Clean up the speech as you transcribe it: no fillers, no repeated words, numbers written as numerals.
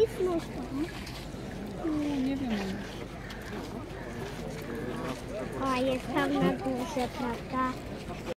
Fluszka. Nie wiem. A jest tam na górze, prawda?